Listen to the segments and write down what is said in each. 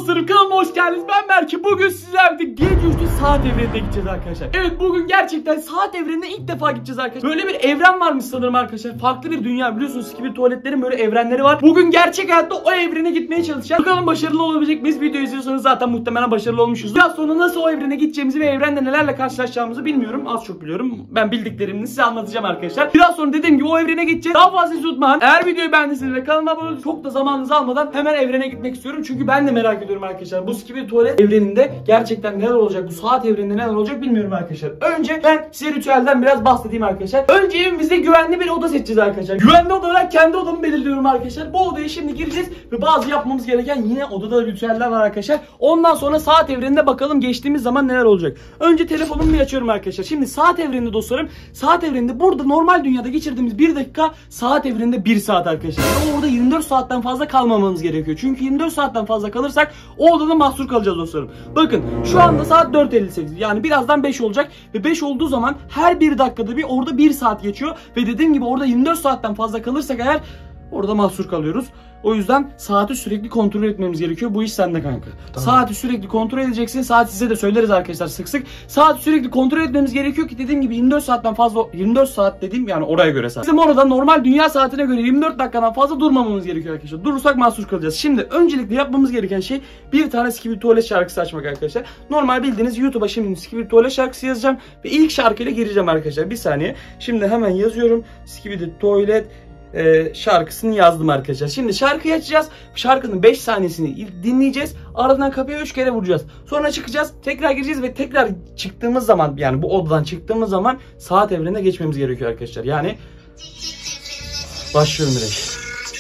dostlarım, kanalıma hoş geldiniz. Ben Berke. Bugün sizlerle gece üçlü saat evrenine gideceğiz arkadaşlar. Evet, bugün gerçekten saat evrenine ilk defa gideceğiz arkadaşlar. Böyle bir evren varmış sanırım arkadaşlar. Farklı bir dünya, biliyorsunuz ki bir tuvaletlerin böyle evrenleri var. Bugün gerçek hayatta o evrene gitmeye çalışacağız. Bakalım başarılı olabilecek miyiz? Video izliyorsanız zaten muhtemelen başarılı olmuşuz. Biraz sonra nasıl o evrene gideceğimizi ve evrende nelerle karşılaşacağımızı bilmiyorum. Az çok biliyorum. Ben bildiklerimi size anlatacağım arkadaşlar. Biraz sonra dediğim gibi o evrene gideceğiz. Daha fazla tutmadan, eğer videoyu beğendiyseniz ve kanalıma abone olursanız çok da zamanınızı almadan hemen evrene gitmek istiyorum. Çünkü ben de merak ediyorum arkadaşlar. Bu Skibidi tuvalet evreninde gerçekten neler olacak? Bu saat evreninde neler olacak bilmiyorum arkadaşlar. Önce ben size ritüelden biraz bahsedeyim arkadaşlar. Önce evimizde güvenli bir oda seçeceğiz arkadaşlar. Güvenli oda olarak kendi odamı belirliyorum arkadaşlar. Bu odaya şimdi gireceğiz ve bazı yapmamız gereken yine odada ritüeller var arkadaşlar. Ondan sonra saat evreninde bakalım geçtiğimiz zaman neler olacak. Önce telefonumu bir açıyorum arkadaşlar. Şimdi saat evreninde dostlarım. Saat evreninde burada normal dünyada geçirdiğimiz 1 dakika saat evreninde 1 saat arkadaşlar. Ve orada 24 saatten fazla kalmamamız gerekiyor. Çünkü 24 saatten fazla kalırsak o odada mahsur kalacağız dostlarım. Bakın şu anda saat 4:58. Yani birazdan 5 olacak. Ve 5 olduğu zaman her 1 dakikada bir orada 1 saat geçiyor. Ve dediğim gibi orada 24 saatten fazla kalırsak eğer orada mahsur kalıyoruz. O yüzden saati sürekli kontrol etmemiz gerekiyor. Bu iş sende kanka. Tamam. Saati sürekli kontrol edeceksin. Saat size de söyleriz arkadaşlar sık sık. Saati sürekli kontrol etmemiz gerekiyor ki dediğim gibi 24 saatten fazla, 24 saat dediğim yani oraya göre saat. Bizim orada normal dünya saatine göre 24 dakikadan fazla durmamamız gerekiyor arkadaşlar. Durursak mahsur kalacağız. Şimdi öncelikle yapmamız gereken şey bir tane Skibidi tuvalet şarkısı açmak arkadaşlar. Normal bildiğiniz YouTube'a şimdi Skibidi tuvalet şarkısı yazacağım ve ilk şarkıyla gireceğim arkadaşlar. Bir saniye. Şimdi hemen yazıyorum. Skibidi tuvalet şarkısını yazdım arkadaşlar. Şimdi şarkıyı açacağız. Şarkının 5 saniyesini dinleyeceğiz. Ardından kapıya 3 kere vuracağız. Sonra çıkacağız. Tekrar gireceğiz ve tekrar çıktığımız zaman, yani bu odadan çıktığımız zaman saat evrenine geçmemiz gerekiyor arkadaşlar. Yani başlıyorum direkt.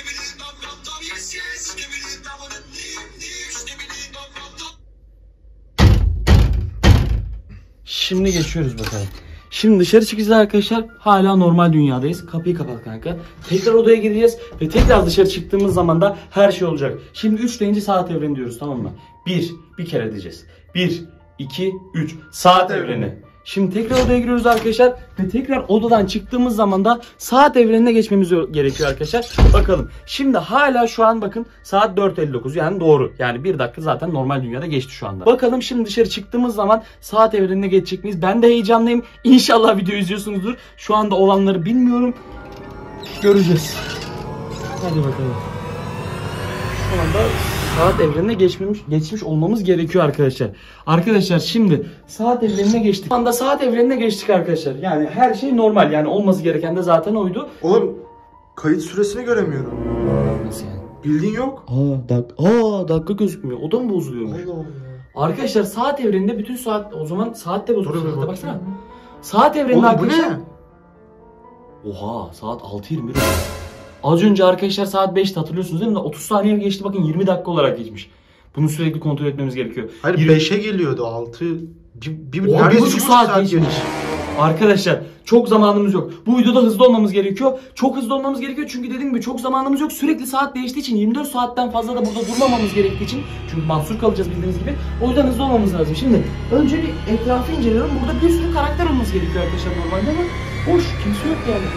Şimdi geçiyoruz bakalım. Şimdi dışarı çıkacağız arkadaşlar. Hala normal dünyadayız. Kapıyı kapat kanka. Tekrar odaya gireceğiz ve tekrar dışarı çıktığımız zaman da her şey olacak. Şimdi 3 deyince saat evreni diyoruz, tamam mı? Bir kere diyeceğiz. 1, 2, 3 saat evreni. Şimdi tekrar odaya giriyoruz arkadaşlar ve tekrar odadan çıktığımız zaman da saat evrenine geçmemiz gerekiyor arkadaşlar. Bakalım. Şimdi hala şu an bakın saat 4:59, yani doğru. Yani 1 dakika zaten normal dünyada geçti şu anda. Bakalım şimdi dışarı çıktığımız zaman saat evrenine geçecek miyiz? Ben de heyecanlıyım. İnşallah video izliyorsunuzdur. Şu anda olanları bilmiyorum. Göreceğiz. Hadi bakalım. Şu anda saat evrenine geçmiş olmamız gerekiyor arkadaşlar. Arkadaşlar şimdi saat evrenine geçtik. Şu anda saat evrenine geçtik arkadaşlar. Yani her şey normal. Yani olması gereken de zaten oydu. Oğlum kayıt süresini göremiyorum. Nasıl yani? Bildiğin yok. Dakika gözükmüyor. O da mı bozuluyormuş? Allah Allah. Arkadaşlar saat evreninde bütün saat, o zaman saatte bozuluyor. Saate baksana. Saat evreninde oğlum, arkadaşlar. Bu ne? Oha, saat 6:21. Az önce arkadaşlar saat 5'te, hatırlıyorsunuz değil mi? 30 saniye geçti, bakın 20 dakika olarak geçmiş. Bunu sürekli kontrol etmemiz gerekiyor. Hayır 5'e geliyordu, 6 bir buçuk saat geçmiş. Arkadaşlar çok zamanımız yok. Bu videoda hızlı olmamız gerekiyor. Çok hızlı olmamız gerekiyor çünkü dediğim gibi çok zamanımız yok. Sürekli saat değiştiği için 24 saatten fazla da burada durmamamız gerektiği için. Çünkü mahsur kalacağız bildiğiniz gibi. O yüzden hızlı olmamız lazım. Şimdi önce bir etrafı inceliyorum. Burada bir sürü karakter olması gerekiyor arkadaşlar normalde ama boş, kimse yok yani.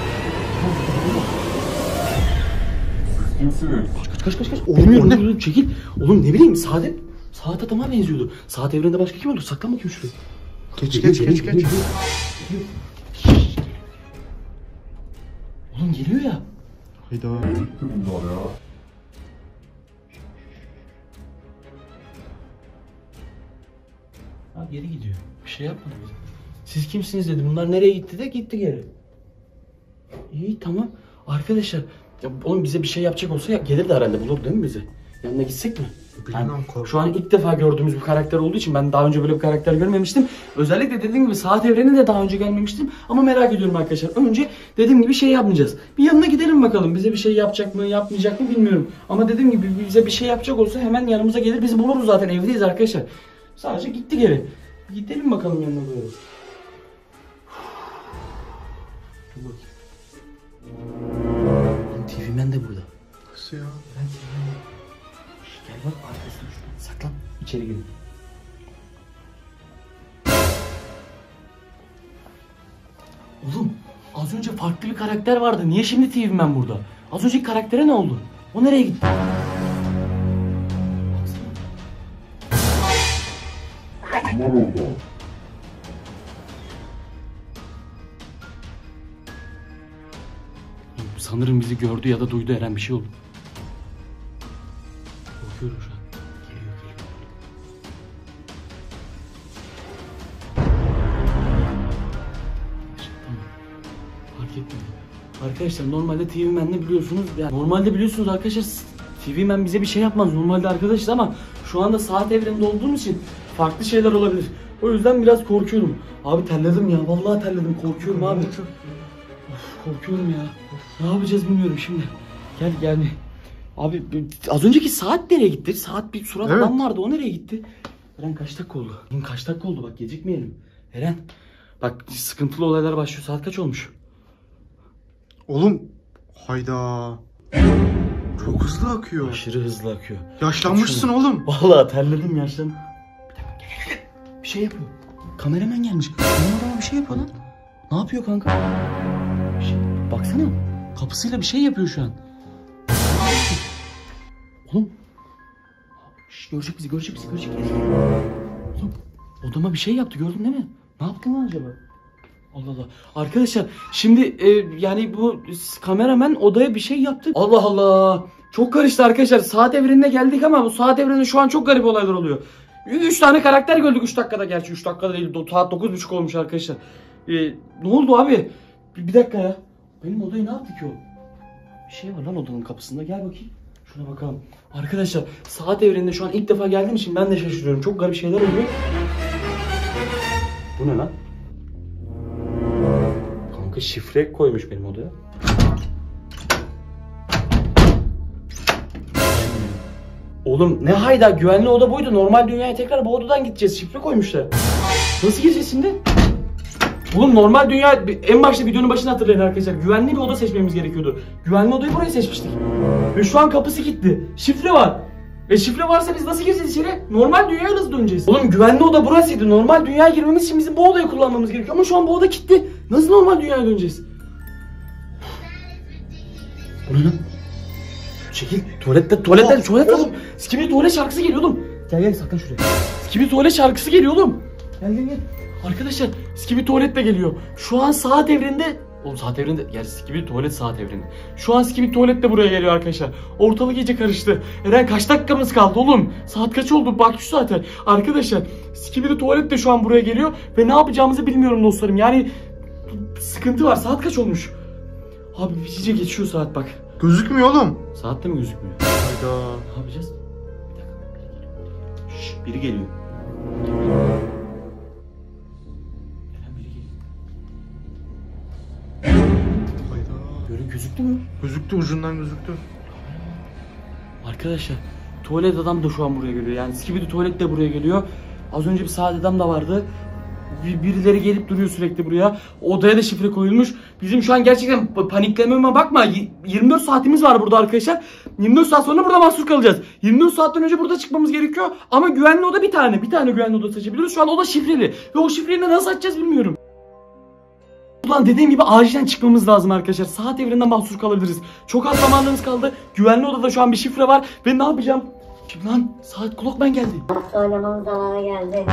Kaç. Oğlum çekil. Oğlum ne bileyim saat adama benziyordu. Saat evreninde başka kim oldu? Saklan bakayım şuraya. Geç. Oğlum geliyor ya. Hayda. Abi geri gidiyor. Bir şey yapmadı bize. Siz kimsiniz dedim. Bunlar nereye gitti de gitti geri. İyi tamam. Arkadaşlar ya oğlum bize bir şey yapacak olsa gelirdi herhalde, bulur değil mi bizi? Yanına gitsek mi? Bilmem, şu an ilk defa gördüğümüz bir karakter olduğu için ben daha önce böyle bir karakter görmemiştim. Özellikle dediğim gibi saat evreni de daha önce gelmemiştim. Ama merak ediyorum arkadaşlar. Önce dediğim gibi şey yapmayacağız. Bir yanına gidelim bakalım. Bize bir şey yapacak mı yapmayacak mı bilmiyorum. Ama dediğim gibi bize bir şey yapacak olsa hemen yanımıza gelir. Bizi buluruz zaten, evdeyiz arkadaşlar. Sadece gitti geri. Gidelim bakalım yanına doğru. Dur bakayım. TV Man de burada. Nasıl ya? Ben TV Man. Gel bak arkasına şuradan. Saklan. İçeri girin. Oğlum az önce farklı bir karakter vardı. Niye şimdi TV Man burada? Az önceki karaktere ne oldu? O nereye gitti? Baksana. Çıktılar oradan. Sanırım bizi gördü ya da duydu, Eren bir şey oldu. Korkuyorum şu an. Geliyor. Tamam. Fark etmedi. Arkadaşlar normalde TV Man'le biliyorsunuz. Yani normalde biliyorsunuz arkadaşlar, TV Man bize bir şey yapmaz normalde arkadaşlar, ama şu anda saat evreninde olduğumuz için farklı şeyler olabilir. O yüzden biraz korkuyorum. Abi terledim ya. Vallahi terledim. Korkuyorum abi. Of, korkuyorum ya. Ne yapacağız bilmiyorum şimdi. Gel yani. Abi az önceki saat nereye gitti? Saat bir surattan vardı. O nereye gitti? Eren kaç dakika oldu? Kaç dakika oldu? Bak gecikmeyelim. Eren. Bak sıkıntılı olaylar başlıyor. Saat kaç olmuş? Oğlum. Hayda. Çok hızlı akıyor. Aşırı hızlı akıyor. Yaşlanmışsın oğlum. Vallahi terledim, yaşlandım. Bir dakika, gel. Bir şey yapıyor. Kameraman gelmiş. Kameraman bir şey yapıyor lan. Ne yapıyor kanka? Bir şey. Baksana. Kapısıyla bir şey yapıyor şu an. Oğlum. Şş, görecek bizi. Oğlum odama bir şey yaptı, gördün değil mi? Ne yaptın lan acaba? Allah Allah. Arkadaşlar şimdi yani bu kameraman odaya bir şey yaptı. Allah Allah. Çok karıştı arkadaşlar. Saat evrenine geldik ama bu saat evreninde şu an çok garip olaylar oluyor. 3 tane karakter gördük 3 dakikada, gerçi 3 dakikada değil. Saat 9.30 olmuş arkadaşlar. Ne oldu abi? Bir dakika ya. Benim odayı ne yaptı ki o? Bir şey var lan odanın kapısında. Gel bakayım. Şuna bakalım. Arkadaşlar saat evreninde şu an ilk defa geldiğim için ben de şaşırıyorum. Çok garip şeyler oluyor. Bu ne lan? Kanka şifre koymuş benim odaya. Oğlum ne hayda, güvenli oda buydu. Normal dünyaya tekrar bu odadan gideceğiz. Şifre koymuşlar. Nasıl gireceğiz şimdi? Oğlum normal dünya, en başta videonun başını hatırlayın arkadaşlar. Güvenli bir oda seçmemiz gerekiyordu. Güvenli odayı buraya seçmiştik. Ve şu an kapısı kilitli. Şifre var. Şifre varsa biz nasıl gireceğiz içeri? Normal dünyaya nasıl döneceğiz? Oğlum güvenli oda burasıydı. Normal dünyaya girmemiz için bizim bu odayı kullanmamız gerekiyor. Ama şu an bu oda kilitli. Nasıl normal dünyaya döneceğiz? Bu ne lan? Çekil. Tuvalet. Oğlum. Skibidi tuvalet şarkısı geliyor oğlum. Gel saklan şuraya. Skibidi tuvalet şarkısı geliyor oğlum. Gel. Arkadaşlar Skibidi tuvalet de geliyor. Şu an saat evreninde. Oğlum saat evreninde. Yani Skibidi tuvalet saat evreninde. Şu an Skibidi tuvalet de buraya geliyor arkadaşlar. Ortalık iyice karıştı. Eren kaç dakikamız kaldı oğlum? Saat kaç oldu? Bak şu saate. Arkadaşlar Skibidi tuvalet de şu an buraya geliyor. Ve ne yapacağımızı bilmiyorum dostlarım. Yani sıkıntı var. Saat kaç olmuş? Abi iyice geçiyor saat bak. Gözükmüyor oğlum. Saat de mi gözükmüyor? Hayda. Ne yapacağız? Bir dakika. Şşş, biri geliyor. Biri geliyor. Hayda. Görün gözüktü mü? Gözüktü, ucundan gözüktü. Arkadaşlar tuvalet adam da şu an buraya geliyor. Yani Skibidi tuvalet de buraya geliyor. Az önce bir saat adam da vardı. Birileri gelip duruyor sürekli buraya. Odaya da şifre koyulmuş. Bizim şu an gerçekten paniklememe bakma. 24 saatimiz var burada arkadaşlar. 24 saat sonra burada mahsur kalacağız. 24 saatten önce burada çıkmamız gerekiyor. Ama güvenli oda bir tane. Bir tane güvenli oda seçebiliriz. Şu an oda şifreli. Ve o şifreyi nasıl açacağız bilmiyorum. Ulan dediğim gibi acilen çıkmamız lazım arkadaşlar. Saat evreninden mahsur kalabiliriz. Çok az zamanımız kaldı. Güvenli odada şu an bir şifre var. Ve ne yapacağım? Kim lan? Saat Clockman geldi. Oynamamız zamanı geldi.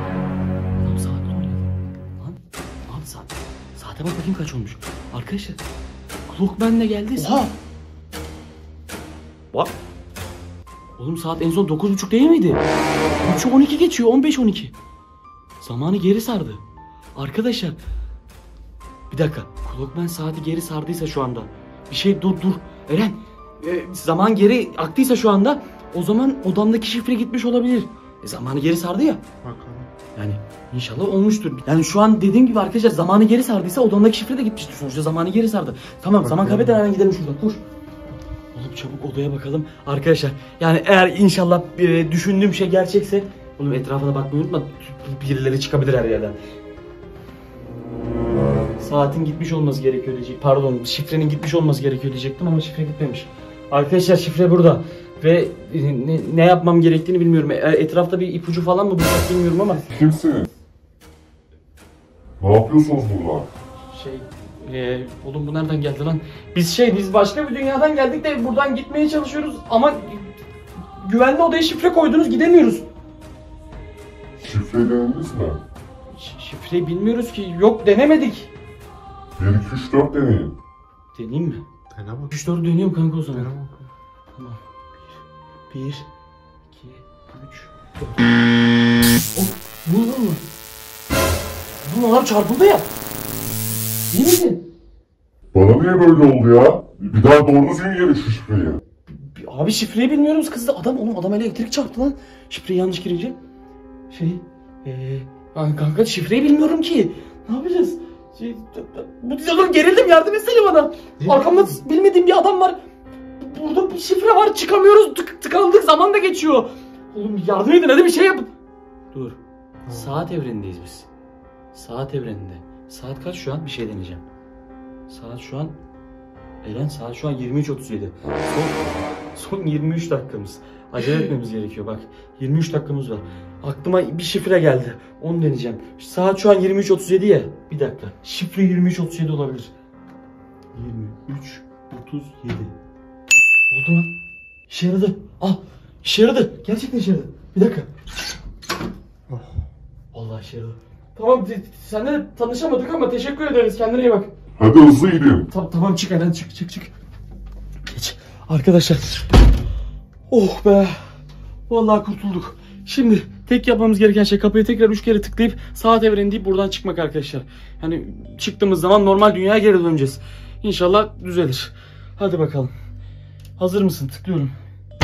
Saate bak bakayım kaç olmuş. Arkadaşlar Clockman de geldi. Oha. Bak. Oğlum saat en son 9.30 değil miydi? 3'ü 12 geçiyor. 15-12. Zamanı geri sardı. Arkadaşlar. Bir dakika. Clockman saati geri sardıysa şu anda. Bir şey dur. Eren. Zaman geri aktıysa şu anda. O zaman odamdaki şifre gitmiş olabilir. Zamanı geri sardı ya. Bakalım. Yani inşallah olmuştur. Yani şu an dediğim gibi arkadaşlar zamanı geri sardıysa odamdaki şifre de gitmiştir. Sonuçta zamanı geri sardı. Tamam, zaman kaybeden hemen gidelim şuradan. Koş. Oğlum çabuk odaya bakalım. Arkadaşlar yani eğer inşallah düşündüğüm şey gerçekse. Oğlum etrafına bakmayı unutma. Birileri çıkabilir her yerden. Saatin gitmiş olması gerekiyor diyecek. Pardon, şifrenin gitmiş olması gerekiyor diyecektim ama şifre gitmemiş. Arkadaşlar şifre burada. Ve ne yapmam gerektiğini bilmiyorum. Etrafta bir ipucu falan mı bulsak bilmiyorum ama. Kimsiniz? Ne yapıyorsunuz burada? Oğlum bu nereden geldi lan? Biz başka bir dünyadan geldik de buradan gitmeye çalışıyoruz ama güvenli odaya şifre koydunuz, gidemiyoruz. Şifre denediniz mi? Şifreyi bilmiyoruz ki. Yok, denemedik. 1, 2, 3, 4 deneyin. Deneyeyim mi? Dene bak. 3-4 dönüyorum kanka o zaman. Dene bak. Tamam. 1, 2, 3, 4. Oh, bu mu? Bu lan çarpıldı ya. İyi misin? Bana niye böyle oldu ya? Bir daha doğru düzgün girin şu şifreyi. Abi şifreyi bilmiyoruz kız da adam elektrik çarptı lan. Şifreyi yanlış girince. Kanka şifreyi bilmiyorum ki. Ne yapacağız? Oğlum gerildim, yardım etsene bana. Arkamda bilmediğim bir adam var. Burada bir şifre var, çıkamıyoruz, tıkandık, zaman da geçiyor. Oğlum yardım edin, hadi bir şey yapın. Dur. Saat evrenindeyiz biz. Saat evreninde. Saat kaç şu an? Bir şey deneyeceğim. Saat şu an 23:37. Son 23 dakikamız. Acele etmemiz gerekiyor bak. 23 dakikamız var. Aklıma bir şifre geldi. Onu deneyeceğim. Saat şu an 23:37 ya. Bir dakika. Şifre 23:37 olabilir. 23:37. Oldu lan. İşe yaradı. İşe yaradı. Gerçekten işe yaradı. Bir dakika. Vallahi işe yaradı. Tamam, seninle tanışamadık ama teşekkür ederiz. Kendine iyi bak. Hadi hızlı gidin. Tamam çık hemen, çık. Geç. Arkadaşlar. Oh be. Vallahi kurtulduk. Şimdi tek yapmamız gereken şey kapıyı tekrar 3 kere tıklayıp saat evreni deyip buradan çıkmak arkadaşlar. Yani çıktığımız zaman normal dünyaya geri döneceğiz. İnşallah düzelir. Hadi bakalım. Hazır mısın? Tıklıyorum.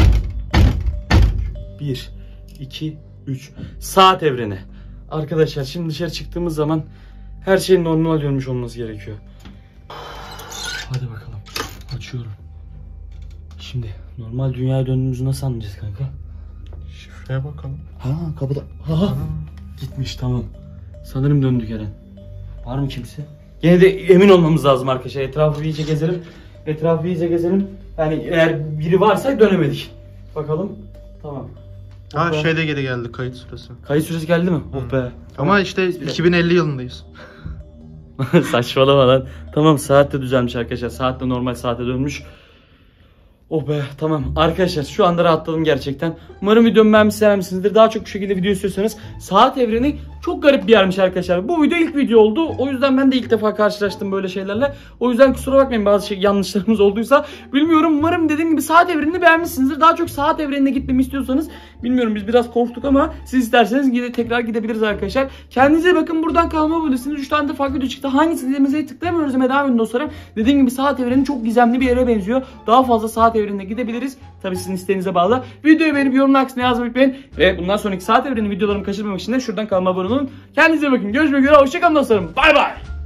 1, 2, 3. Saat evreni. Arkadaşlar şimdi dışarı çıktığımız zaman her şeyin normal dönmüş olması gerekiyor. Hadi bakalım. Açıyorum. Şimdi normal dünyaya döndüğümüzü nasıl anlayacağız kanka? Şifreye bakalım. Kapıda. Gitmiş, tamam. Sanırım döndük Eren. Var mı kimse? Yine de emin olmamız lazım arkadaşlar. Etrafı iyice gezelim. Yani eğer biri varsa dönemedik. Bakalım. Tamam. Şeyde geri geldi kayıt süresi. Kayıt süresi geldi mi? Oh be. Ama işte 2050 yılındayız. Saçmalama lan. Tamam, saat de düzelmiş arkadaşlar. Saat de normal saate dönmüş. Oh be, tamam. Arkadaşlar şu anda rahatladım gerçekten. Umarım videomu beğenmişsinizdir. Daha çok bu şekilde video istiyorsanız, saat evreni çok garip bir yermiş arkadaşlar. Bu video ilk video oldu. O yüzden ben de ilk defa karşılaştım böyle şeylerle. O yüzden kusura bakmayın bazı yanlışlarımız olduysa. Bilmiyorum, umarım dediğim gibi saat evrenini beğenmişsinizdir. Daha çok saat evrenine gitmemi istiyorsanız, bilmiyorum, biz biraz korktuk ama siz isterseniz tekrar gidebiliriz arkadaşlar. Kendinize bakın, buradan kanalıma abone 3 tane de farklı video çıktı. Hangisini izlemenize tıklayamıyoruz ama devam edin dostlarım. Dediğim gibi saat evreni çok gizemli bir yere benziyor. Daha fazla saat evrenine gidebiliriz. Tabii sizin isteğinize bağlı. Videoyu beğenip yorumlar kısmına yazmayı unutmayın. Ve bundan sonraki saat evreni videolarımı kaçırmamak için de şuradan kanalıma abone olun. Kendinize bakın. Görüşmek üzere. Hoşçakalın dostlarım. Bay bay.